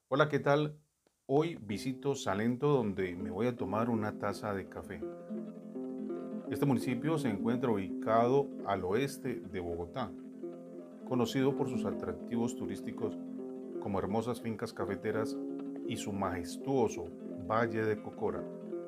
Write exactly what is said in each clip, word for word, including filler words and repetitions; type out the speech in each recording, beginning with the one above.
Hola, ¿qué tal? Hoy visito Salento donde me voy a tomar una taza de café. Este municipio se encuentra ubicado al oeste de Bogotá, conocido por sus atractivos turísticos como hermosas fincas cafeteras y su majestuoso Valle de Cocora.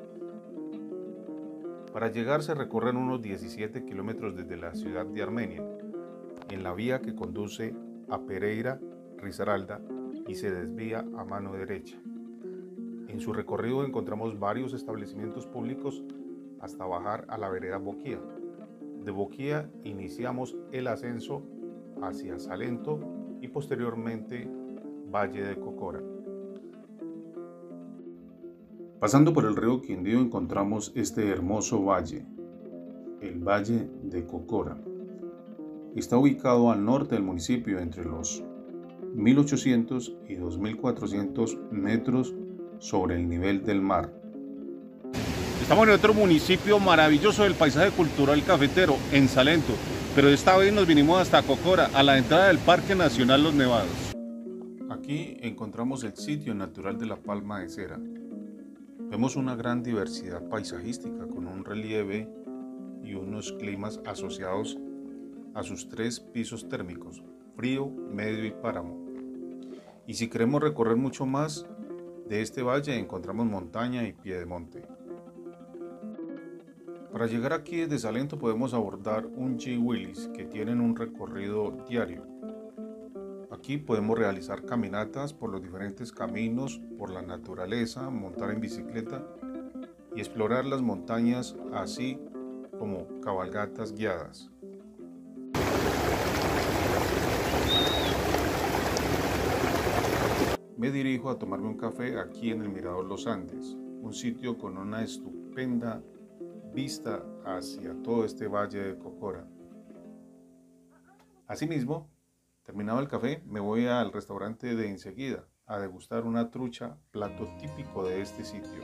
Para llegar se recorren unos diecisiete kilómetros desde la ciudad de Armenia, en la vía que conduce a Pereira, Risaralda y se desvía a mano derecha. En su recorrido encontramos varios establecimientos públicos hasta bajar a la vereda Boquía. De Boquía iniciamos el ascenso hacia Salento y posteriormente Valle de Cocora. Pasando por el río Quindío encontramos este hermoso valle, el Valle de Cocora. Está ubicado al norte del municipio entre los mil ochocientos y dos mil cuatrocientos metros sobre el nivel del mar. Estamos en otro municipio maravilloso del paisaje cultural cafetero, en Salento, pero esta vez nos vinimos hasta Cocora, a la entrada del Parque Nacional Los Nevados. Aquí encontramos el sitio natural de la Palma de Cera. Vemos una gran diversidad paisajística con un relieve y unos climas asociados a sus tres pisos térmicos, frío, medio y páramo. Y si queremos recorrer mucho más de este valle encontramos montaña y piedemonte. Para llegar aquí desde Salento podemos abordar un G Willys que tienen un recorrido diario. Aquí podemos realizar caminatas por los diferentes caminos, por la naturaleza, montar en bicicleta y explorar las montañas, así como cabalgatas guiadas. Me dirijo a tomarme un café aquí en el Mirador Los Andes, un sitio con una estupenda vista hacia todo este Valle de Cocora. Asimismo, terminado el café, me voy al restaurante de enseguida a degustar una trucha, plato típico de este sitio.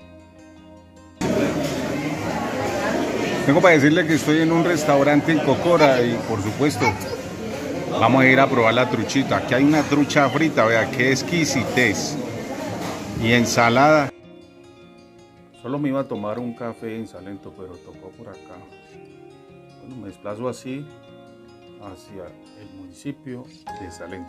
Tengo para decirle que estoy en un restaurante en Cocora y por supuesto vamos a ir a probar la truchita. Aquí hay una trucha frita, vea qué exquisitez. Y ensalada. Solo me iba a tomar un café en Salento, pero tocó por acá. Bueno, me desplazo así hacia el municipio de Salento.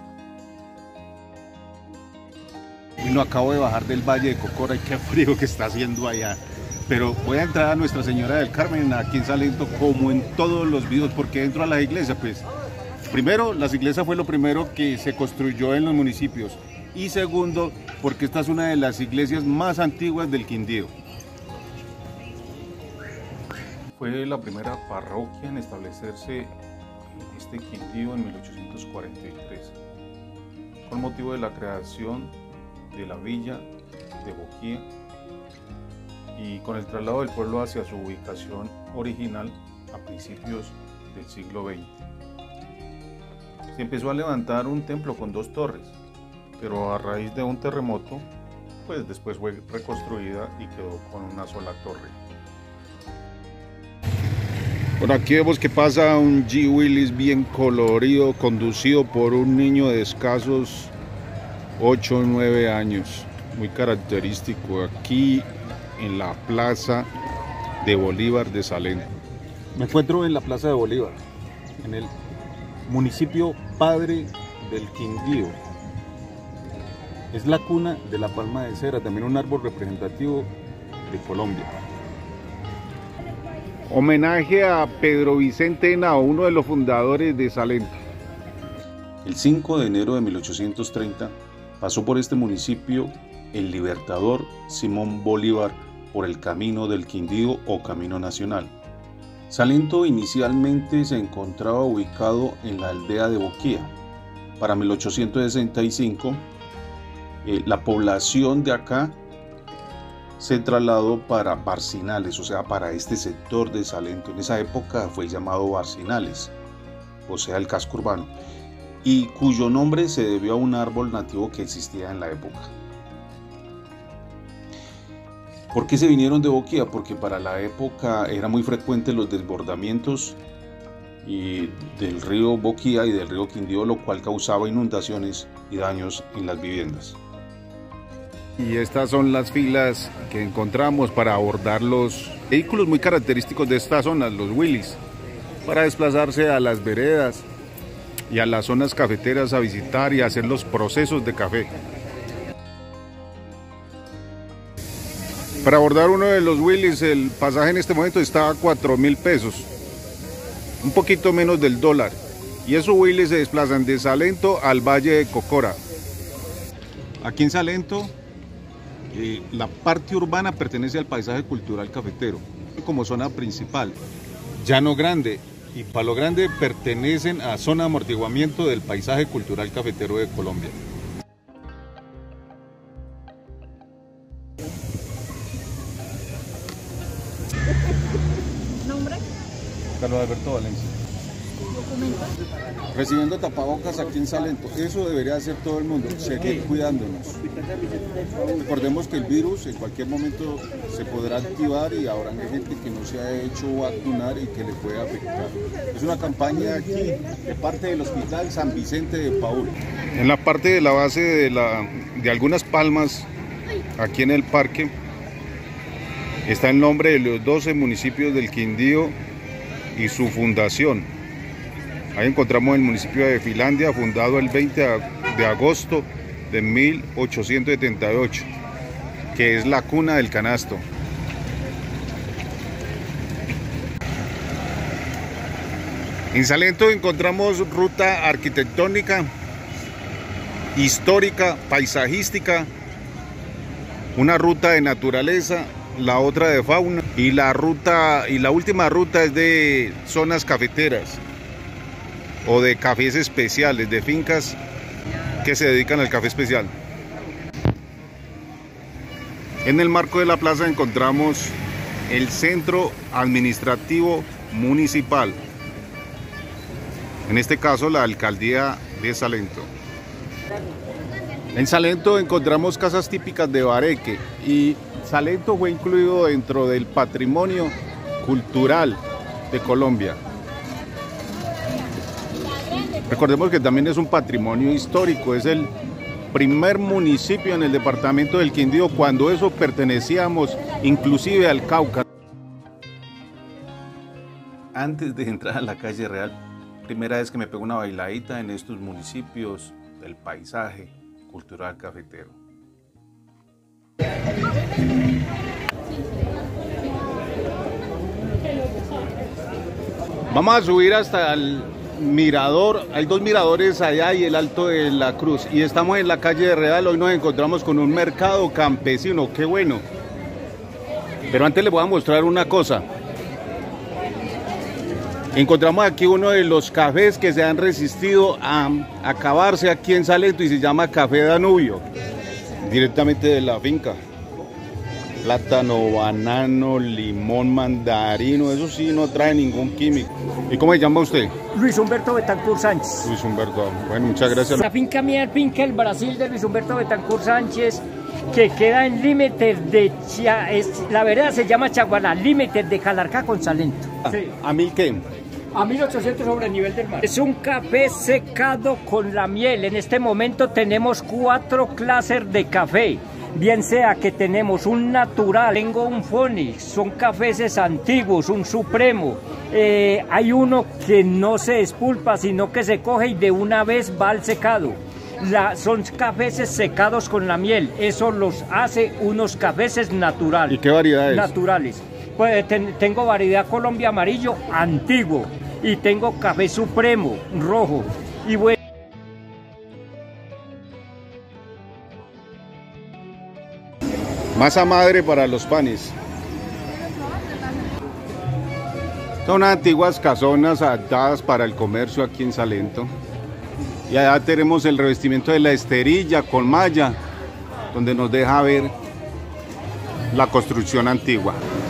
Bueno, acabo de bajar del Valle de Cocora y qué frío que está haciendo allá. Pero voy a entrar a Nuestra Señora del Carmen aquí en Salento como en todos los videos, porque entro a la iglesia, pues. Primero, las iglesias fue lo primero que se construyó en los municipios. Y segundo, porque esta es una de las iglesias más antiguas del Quindío. Fue la primera parroquia en establecerse en este Quindío en mil ochocientos cuarenta y tres, con motivo de la creación de la villa de Boquía y con el traslado del pueblo hacia su ubicación original a principios del siglo veinte. Se empezó a levantar un templo con dos torres, pero a raíz de un terremoto, pues después fue reconstruida y quedó con una sola torre. Por aquí vemos que pasa un G Willys bien colorido, conducido por un niño de escasos ocho o nueve años, muy característico aquí en la Plaza de Bolívar de Salento. Me encuentro en la Plaza de Bolívar, en el municipio padre del Quindío. Es la cuna de la palma de cera, también un árbol representativo de Colombia. Homenaje a Pedro Vicente Henao, uno de los fundadores de Salento. El cinco de enero de mil ochocientos treinta pasó por este municipio el libertador Simón Bolívar por el Camino del Quindío o Camino Nacional. Salento inicialmente se encontraba ubicado en la aldea de Boquía. Para mil ochocientos sesenta y cinco, eh, la población de acá se trasladó para Barcinales, o sea, para este sector de Salento. En esa época fue llamado Barcinales, o sea, el casco urbano, y cuyo nombre se debió a un árbol nativo que existía en la época. ¿Por qué se vinieron de Boquía? Porque para la época eran muy frecuentes los desbordamientos y del río Boquía y del río Quindío, lo cual causaba inundaciones y daños en las viviendas. Y estas son las filas que encontramos para abordar los vehículos muy característicos de esta zona, los Willys, para desplazarse a las veredas y a las zonas cafeteras a visitar y hacer los procesos de café. Para abordar uno de los Willys, el pasaje en este momento está a cuatro mil pesos, un poquito menos del dólar. Y esos Willys se desplazan de Salento al Valle de Cocora. Aquí en Salento, eh, la parte urbana pertenece al paisaje cultural cafetero, como zona principal. Llano Grande y Palo Grande pertenecen a zona de amortiguamiento del paisaje cultural cafetero de Colombia. ¿Nombre? Carlos Alberto Valencia. ¿Documentos? Recibiendo tapabocas aquí en Salento, eso debería hacer todo el mundo, seguir cuidándonos. Recordemos que el virus en cualquier momento se podrá activar y habrá gente que no se ha hecho vacunar y que le puede afectar. Es una campaña aquí de parte del Hospital San Vicente de Paúl. En la parte de la base de, la, de algunas palmas, aquí en el parque, está el nombre de los doce municipios del Quindío y su fundación. Ahí encontramos el municipio de Finlandia, fundado el veinte de agosto de mil ochocientos setenta y ocho, que es la cuna del canasto. En Salento encontramos ruta arquitectónica, histórica, paisajística, una ruta de naturaleza, la otra de fauna, y la ruta y la última ruta es de zonas cafeteras o de cafés especiales, de fincas que se dedican al café especial. En el marco de la plaza encontramos el centro administrativo municipal, en este caso la alcaldía de Salento. En Salento encontramos casas típicas de Bareque y Salento fue incluido dentro del patrimonio cultural de Colombia. Recordemos que también es un patrimonio histórico, es el primer municipio en el departamento del Quindío, cuando eso pertenecíamos inclusive al Cauca. Antes de entrar a la calle Real, primera vez que me pego una bailadita en estos municipios del paisaje cultural cafetero. Vamos a subir hasta el mirador, hay dos miradores allá y el Alto de la Cruz, y estamos en la calle de Real. Hoy nos encontramos con un mercado campesino, qué bueno. Pero antes les voy a mostrar una cosa. Encontramos aquí uno de los cafés que se han resistido a acabarse aquí en Salento y se llama Café Danubio, directamente de la finca. Plátano, banano, limón, mandarino, eso sí no trae ningún químico. ¿Y cómo se llama usted? Luis Humberto Betancourt Sánchez. Luis Humberto, bueno, muchas gracias. La finca mía, finca El Brasil de Luis Humberto Betancourt Sánchez, que queda en límites de, Chia, es, la vereda se llama Chaguaná, límites de Calarcá con Salento. Sí. ¿A mil qué? A mil ochocientos sobre el nivel del mar. Es un café secado con la miel. En este momento tenemos cuatro clases de café. Bien sea que tenemos un natural, tengo un Fonix, son cafés antiguos, un Supremo. Eh, hay uno que no se espulpa, sino que se coge y de una vez va al secado. La, son cafés secados con la miel. Eso los hace unos cafés naturales. ¿Y qué variedades? Naturales. Pues, ten, tengo variedad Colombia amarillo antiguo y tengo café Supremo rojo. Y bueno, masa madre para los panes. Son antiguas casonas adaptadas para el comercio aquí en Salento. Y allá tenemos el revestimiento de la esterilla con malla, donde nos deja ver la construcción antigua.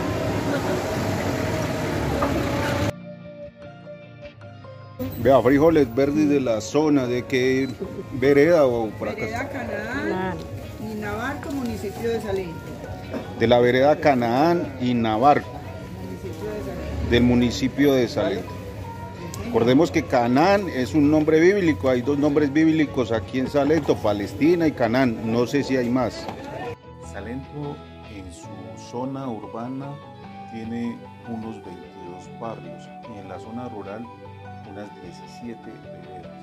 Vea, frijoles verdes de la zona, ¿de qué vereda o por acá? Vereda Canaán y Navarco, municipio de Salento. De la vereda Canaán y Navarco, Municipio de Salento. del municipio de Salento. Recordemos que Canaán es un nombre bíblico, hay dos nombres bíblicos aquí en Salento, Palestina y Canaán, no sé si hay más. Salento en su zona urbana tiene unos veintidós barrios y en la zona rural unas diecisiete veredas.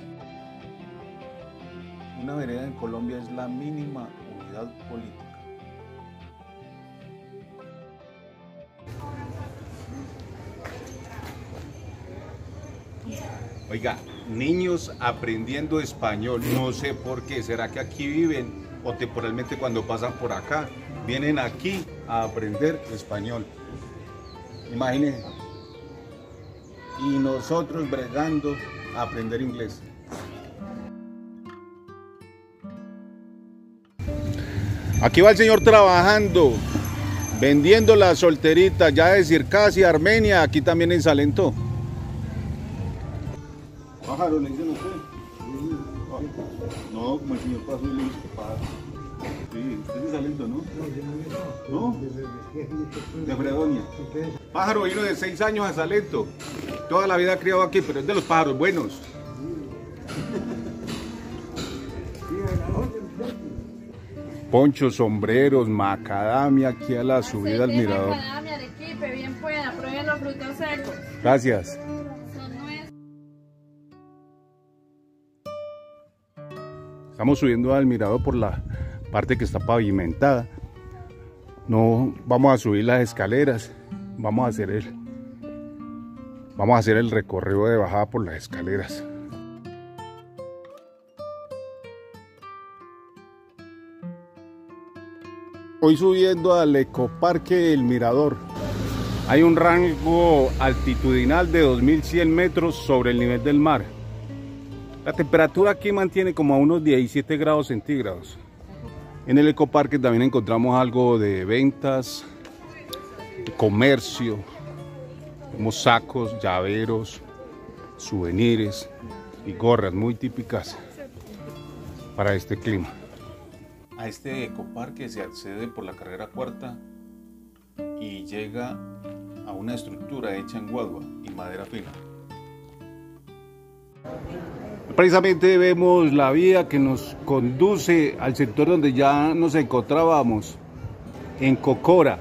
Una vereda en Colombia es la mínima unidad política. Oiga, niños aprendiendo español, no sé por qué, ¿será que aquí viven o temporalmente cuando pasan por acá vienen aquí a aprender español? Imagínense. Y nosotros bregando a aprender inglés. Aquí va el señor trabajando, vendiendo las solteritas, ya de Circasia, Armenia, aquí también en Salento. Pájaro, le dicen a usted. No, como el señor pasó y le dice que pájaro. Sí, usted es de Salento, ¿no? ¿No? De Fredonia. Pájaro vino de seis años a Salento. Toda la vida ha criado aquí, pero es de los pájaros buenos. Ponchos, sombreros, macadamia aquí a la subida al mirador. Macadamia, arequipe, bien pueda, prueben los frutos secos. Gracias. Estamos subiendo al mirador por la parte que está pavimentada. No vamos a subir las escaleras, vamos a hacer el, vamos a hacer el recorrido de bajada por las escaleras. Hoy subiendo al ecoparque El Mirador. Hay un rango altitudinal de dos mil cien metros sobre el nivel del mar. La temperatura aquí mantiene como a unos diecisiete grados centígrados. En el ecoparque también encontramos algo de ventas, de comercio. Tenemos sacos, llaveros, souvenirs y gorras muy típicas para este clima. A este ecoparque se accede por la carrera cuarta y llega a una estructura hecha en guadua y madera fina. Precisamente vemos la vía que nos conduce al sector donde ya nos encontrábamos, en Cocora.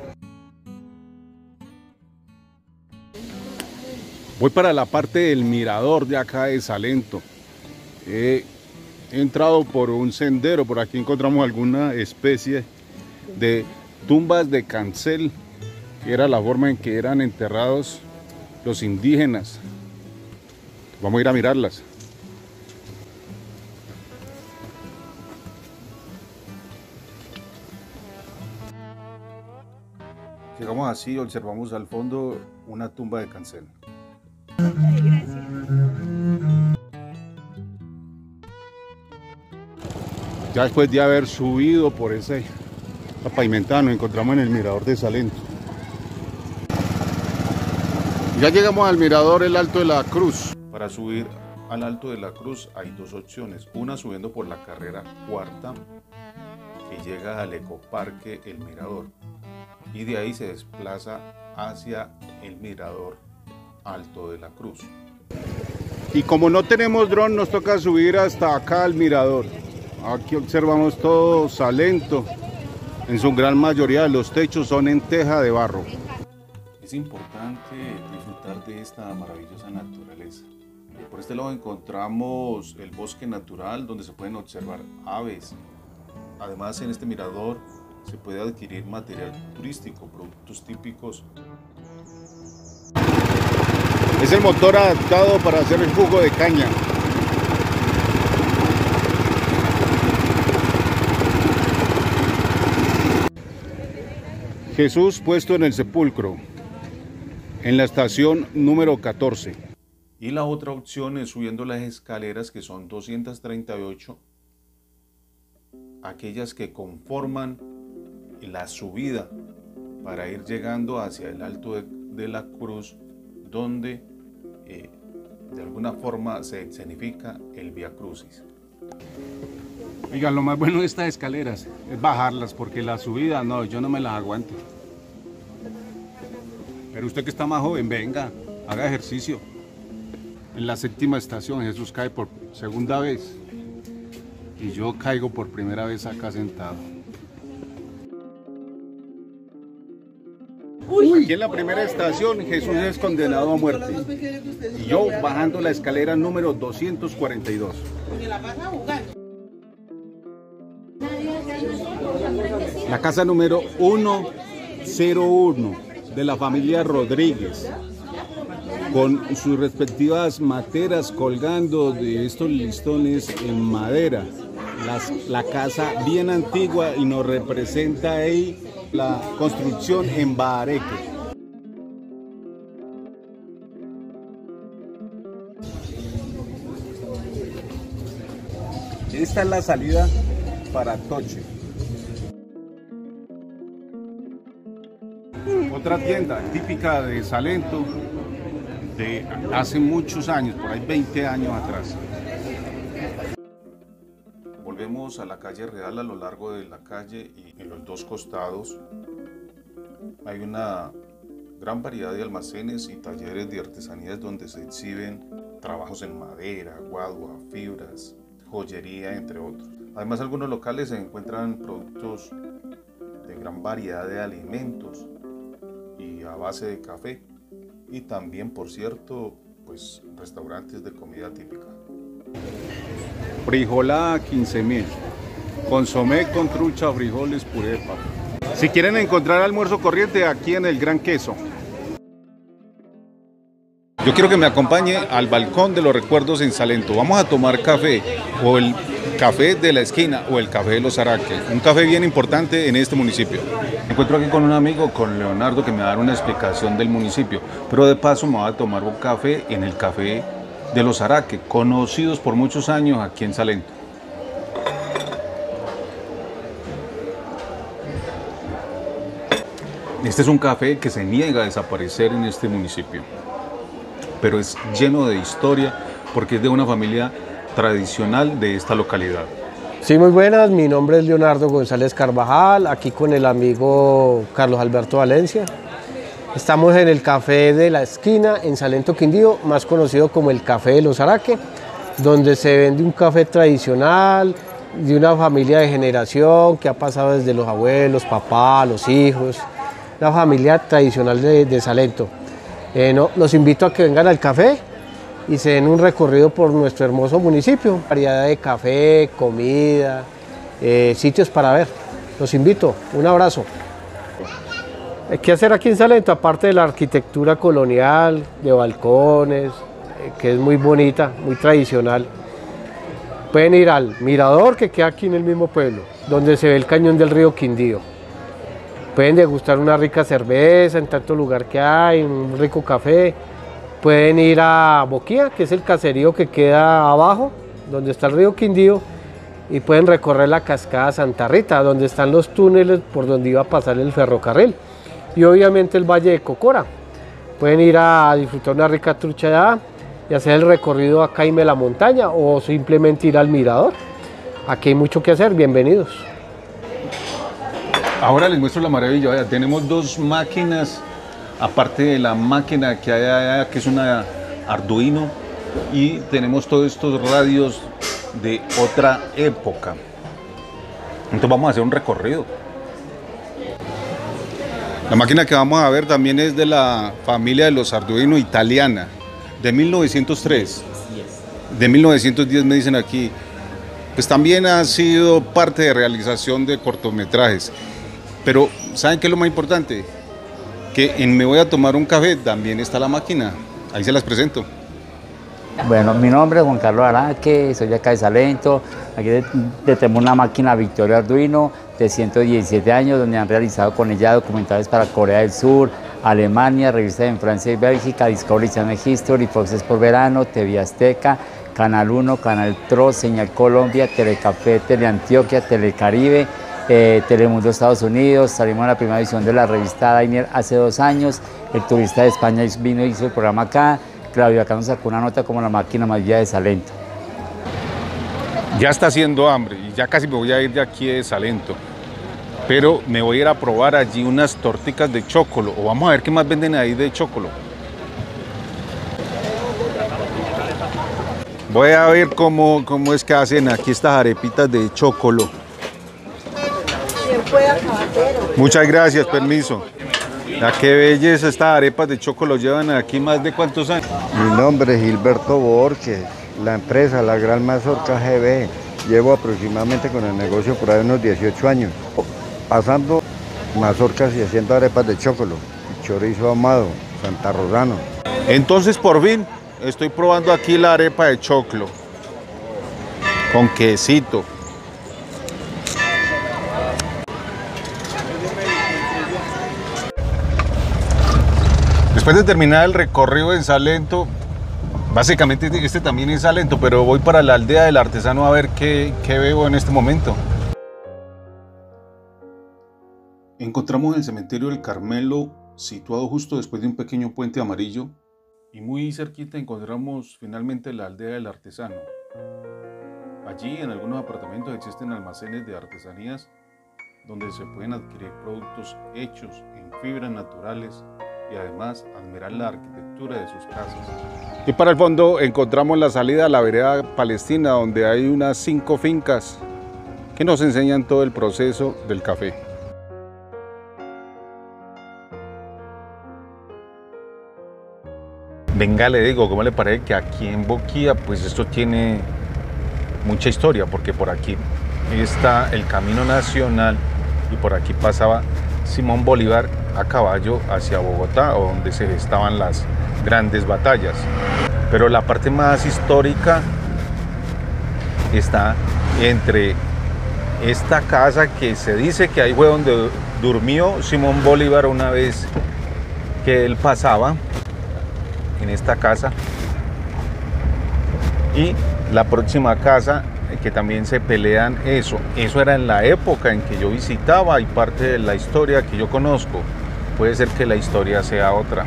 Voy para la parte del mirador de acá de Salento. He entrado por un sendero, por aquí encontramos alguna especie de tumbas de cancel, que era la forma en que eran enterrados los indígenas. Vamos a ir a mirarlas. Llegamos así, observamos al fondo una tumba de cancel. Ya después de haber subido por ese pavimentada, nos encontramos en el mirador de Salento. Ya llegamos al mirador El Alto de la Cruz. Para subir al Alto de la Cruz hay dos opciones. Una subiendo por la carrera cuarta, que llega al ecoparque El Mirador. Y de ahí se desplaza hacia el mirador Alto de la Cruz. Y como no tenemos dron, nos toca subir hasta acá al mirador. Aquí observamos todo Salento. En su gran mayoría los techos son en teja de barro. Es importante disfrutar de esta maravillosa naturaleza. Por este lado encontramos el bosque natural donde se pueden observar aves. Además, en este mirador se puede adquirir material turístico, productos típicos. Es el motor adaptado para hacer el jugo de caña. Jesús puesto en el sepulcro, en la estación número catorce. Y la otra opción es subiendo las escaleras, que son doscientas treinta y ocho, aquellas que conforman la subida para ir llegando hacia el Alto de, de la Cruz, donde eh, de alguna forma se escenifica el Vía Crucis. Oigan, lo más bueno de estas escaleras es bajarlas, porque la subida, no, yo no me las aguanto. Pero usted que está más joven, venga, haga ejercicio. En la séptima estación Jesús cae por segunda vez y yo caigo por primera vez acá sentado. Aquí en la primera estación Jesús es condenado a muerte. Y yo bajando la escalera número doscientos cuarenta y dos. La casa número ciento uno de la familia Rodríguez, con sus respectivas materas colgando de estos listones en madera. Las, la casa bien antigua y nos representa ahí la construcción en Bahareque. Esta es la salida para Atoche. Otra tienda típica de Salento de hace muchos años, por ahí veinte años atrás. Volvemos a la calle Real. A lo largo de la calle y en los dos costados hay una gran variedad de almacenes y talleres de artesanías donde se exhiben trabajos en madera, guadua, fibras, joyería, entre otros. Además, en algunos locales se encuentran productos de gran variedad de alimentos y a base de café, y también, por cierto, pues restaurantes de comida típica. Frijolada quince mil, consomé con trucha, frijoles, puré de papa. Si quieren encontrar almuerzo corriente, aquí en el Gran Queso. Yo quiero que me acompañe al balcón de los recuerdos en Salento. Vamos a tomar café, o el café de la esquina, o el café de los Araque, un café bien importante en este municipio. Me encuentro aquí con un amigo, con Leonardo, que me va a dar una explicación del municipio, pero de paso me va a tomar un café en el café de los Araque, conocidos por muchos años aquí en Salento. Este es un café que se niega a desaparecer en este municipio, pero es lleno de historia porque es de una familia tradicional de esta localidad. Sí, muy buenas, mi nombre es Leonardo González Carvajal, aquí con el amigo Carlos Alberto Valencia. Estamos en el café de la esquina en Salento, Quindío, más conocido como el café de los Araque, donde se vende un café tradicional de una familia de generación que ha pasado desde los abuelos, papás, los hijos, una familia tradicional de, de Salento. Eh, no, los invito a que vengan al café y se den un recorrido por nuestro hermoso municipio. Variedad de café, comida, eh, sitios para ver. Los invito, un abrazo. ¿Qué hacer aquí en Salento? Aparte de la arquitectura colonial, de balcones, eh, que es muy bonita, muy tradicional. Pueden ir al mirador que queda aquí en el mismo pueblo, donde se ve el cañón del río Quindío. Pueden degustar una rica cerveza en tanto lugar que hay, un rico café. Pueden ir a Boquía, que es el caserío que queda abajo, donde está el río Quindío, y pueden recorrer la cascada Santa Rita, donde están los túneles por donde iba a pasar el ferrocarril. Y obviamente el Valle de Cocora. Pueden ir a disfrutar una rica trucha allá y hacer el recorrido a Caime la Montaña, o simplemente ir al mirador. Aquí hay mucho que hacer, bienvenidos. Ahora les muestro la maravilla. Vaya, tenemos dos máquinas, aparte de la máquina que hay allá, que es una Arduino, y tenemos todos estos radios de otra época. Entonces vamos a hacer un recorrido. La máquina que vamos a ver también es de la familia de los Arduino italiana, de mil novecientos tres. De mil novecientos diez me dicen aquí. Pues también ha sido parte de realización de cortometrajes. Pero ¿saben qué es lo más importante? Que en Me Voy a Tomar un Café también está la máquina. Ahí se las presento. Bueno, mi nombre es Juan Carlos Araque, soy de acá de Salento. Aquí tenemos una máquina Victoria Arduino de ciento diecisiete años, donde han realizado con ella documentales para Corea del Sur, Alemania, revistas en Francia y Bélgica, Discovery Channel History, Fox Sports Verano, T V Azteca, Canal uno, Canal Tro, Señal Colombia, Telecafé, Teleantioquia, Telecaribe, eh, Telemundo Estados Unidos. Salimos en la primera edición de la revista Dainer hace dos años. El turista de España vino y hizo el programa acá. Claudio acá nos sacó una nota como la máquina más vieja de Salento. Ya está haciendo hambre y ya casi me voy a ir de aquí de Salento. Pero me voy a ir a probar allí unas torticas de chocolo, o vamos a ver qué más venden ahí de chocolo. Voy a ver cómo, cómo es que hacen aquí estas arepitas de chocolo. Muchas gracias, permiso. La qué belleza, estas arepas de chocolate llevan aquí más de cuántos años. Mi nombre es Gilberto Borges, la empresa La Gran Mazorca G B. Llevo aproximadamente con el negocio por ahí unos dieciocho años, pasando mazorcas y haciendo arepas de chocolate, chorizo ahumado, santarrosano. Entonces por fin estoy probando aquí la arepa de choclo con quesito. Después de terminar el recorrido en Salento, básicamente este también es Salento, pero voy para la aldea del artesano a ver qué, qué veo en este momento. Encontramos el cementerio del Carmelo, situado justo después de un pequeño puente amarillo, y muy cerquita encontramos finalmente la aldea del artesano. Allí en algunos apartamentos existen almacenes de artesanías donde se pueden adquirir productos hechos en fibras naturales y además admirar la arquitectura de sus casas. Y para el fondo encontramos la salida a la vereda palestina, donde hay unas cinco fincas que nos enseñan todo el proceso del café. Venga, le digo, ¿cómo le parece que aquí en Boquía, pues esto tiene mucha historia? Porque por aquí está el Camino Nacional y por aquí pasaba Simón Bolívar a caballo hacia Bogotá, o donde se gestaban las grandes batallas. Pero la parte más histórica está entre esta casa que se dice que ahí fue donde durmió Simón Bolívar una vez que él pasaba, en esta casa, y la próxima casa que también se pelean eso. Eso era en la época en que yo visitaba y parte de la historia que yo conozco. Puede ser que la historia sea otra.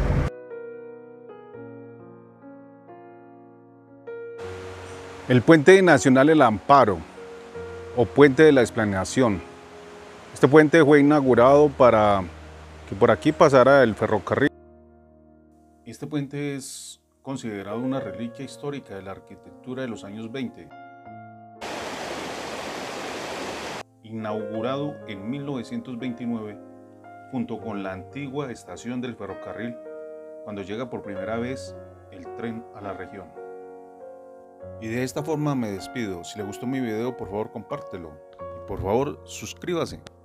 El puente nacional El Amparo, o puente de la Explanación. Este puente fue inaugurado para que por aquí pasara el ferrocarril. Este puente es considerado una reliquia histórica de la arquitectura de los años veinte. Inaugurado en mil novecientos veintinueve, junto con la antigua estación del ferrocarril, cuando llega por primera vez el tren a la región. Y de esta forma me despido. Si le gustó mi video, por favor compártelo. Y por favor, suscríbase.